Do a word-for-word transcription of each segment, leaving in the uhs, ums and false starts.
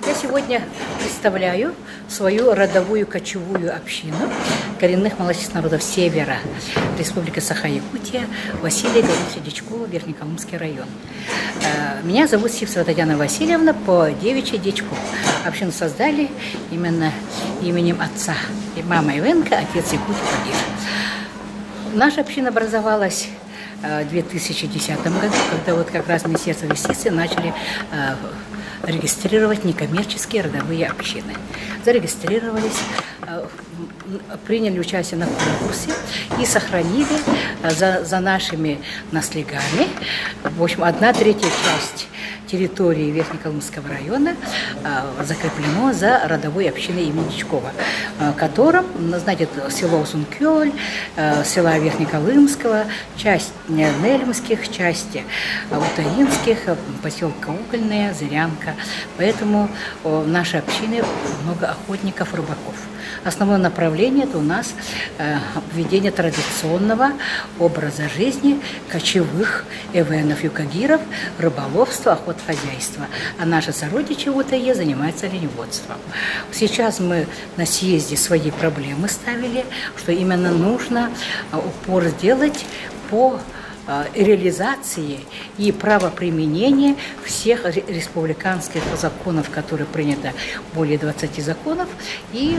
Я сегодня представляю свою родовую кочевую общину коренных малочисленных народов Севера, Республика Саха-Якутия, Василия Гавриловича Дичкова, Верхнеколымский район. Меня зовут Сивцева Татьяна Васильевна, по девичьей Дичков. Общину создали именно именем отца. И мама Ивенка, отец Якутий погиб. Наша община образовалась в две тысячи десятом году, когда вот как раз Министерство юстиции начали регистрировать некоммерческие родовые общины. Зарегистрировались, приняли участие на конкурсе и сохранили за, за нашими наследниками, в общем, одна третья часть территории Верхнеколымского района закреплено за родовой общиной имени Дичкова, которым, знаете, село Сункёль, села Верхнеколымского, часть Нельмских, части Утаинских, поселка Угольная, Зырянка. Поэтому в нашей общине много охотников, рыбаков. Основное направление – это у нас введение традиционного образа жизни кочевых эвенов, юкагиров, рыболовства, охотхозяйства. А наши сородичи в Утае занимаются оленеводством. Сейчас мы на съезде свои проблемы ставили, что именно нужно упор сделать по реализации и правоприменения всех республиканских законов, которые принято, более двадцати законов, и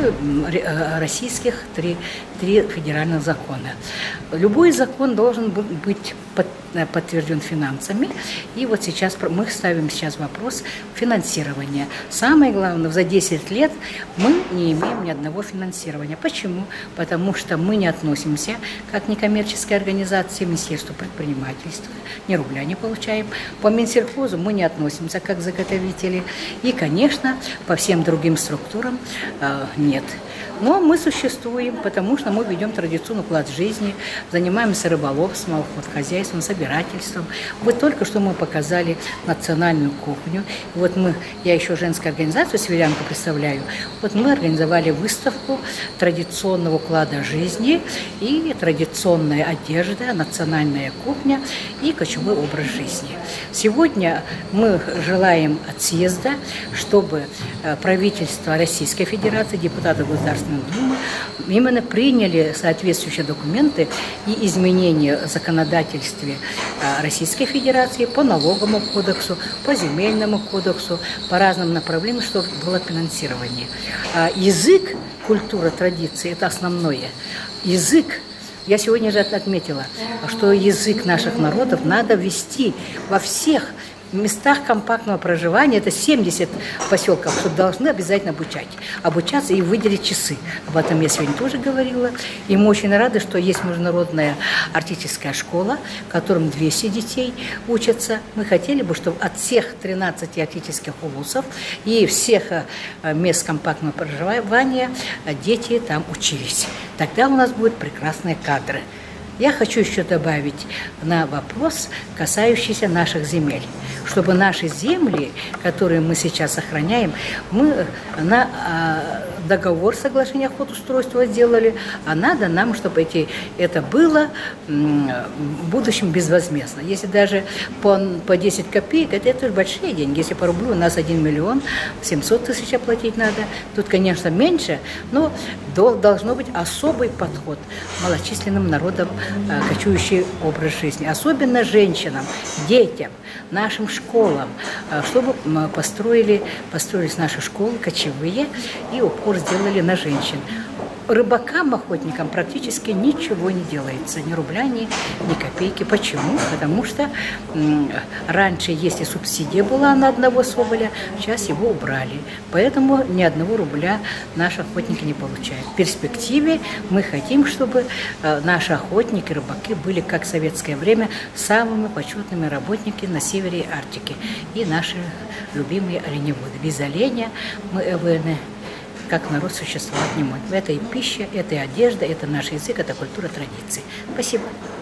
российских три, три федеральных закона. Любой закон должен быть под, подтвержден финансами, и вот сейчас мы ставим сейчас вопрос финансирования. Самое главное, за десять лет мы не имеем ни одного финансирования. Почему? Потому что мы не относимся как некоммерческая организация Министерству предпринимательства, ни рубля не получаем. По Минсельхозу мы не относимся как заготовители. И, конечно, по всем другим структурам э, нет. Но мы существуем, потому что мы ведем традиционный уклад жизни, занимаемся рыболовством, охотхозяйством, собирательством. Вот только что мы показали национальную кухню. Вот мы, я еще женскую организацию «Северянку» представляю. Вот мы организовали выставку традиционного уклада жизни и традиционная одежда, национальная кухня и кочевой образ жизни. Сегодня мы желаем от съезда, чтобы правительство Российской Федерации, депутаты Государственной Думы именно приняли соответствующие документы и изменения в законодательстве Российской Федерации по налоговому кодексу, по земельному кодексу, по разным направлениям, чтобы было финансирование. Язык, культура, традиции – это основное. Язык. Я сегодня же отметила, что язык наших народов надо ввести во всех местах компактного проживания, это семьдесят поселков, что должны обязательно обучать, обучаться и выделить часы. Об этом я сегодня тоже говорила. И мы очень рады, что есть международная артистическая школа, в котором двести детей учатся. Мы хотели бы, чтобы от всех тринадцати артистических улусов и всех мест компактного проживания дети там учились. Тогда у нас будут прекрасные кадры. Я хочу еще добавить на вопрос, касающийся наших земель. Чтобы наши земли, которые мы сейчас сохраняем, мы на договор соглашения охотустройства сделали, а надо нам, чтобы эти, это было в будущем безвозмездно. Если даже по, по десять копеек, это, это большие деньги. Если по рублю у нас один миллион семьсот тысяч оплатить надо, тут, конечно, меньше, но должно быть особый подход малочисленным народам, кочующий образ жизни, особенно женщинам, детям, нашим школам, чтобы построили, построились наши школы кочевые и упор сделали на женщин. Рыбакам, охотникам практически ничего не делается, ни рубля, ни, ни копейки. Почему? Потому что м, раньше, если субсидия была на одного соболя, сейчас его убрали. Поэтому ни одного рубля наши охотники не получают. В перспективе мы хотим, чтобы э, наши охотники, рыбаки были, как в советское время, самыми почетными работниками на севере Арктики. И наши любимые оленеводы. Без оленя мы эвены как народ существовать не может. Это и пища, это и одежда, это наш язык, это культура, традиции. Спасибо.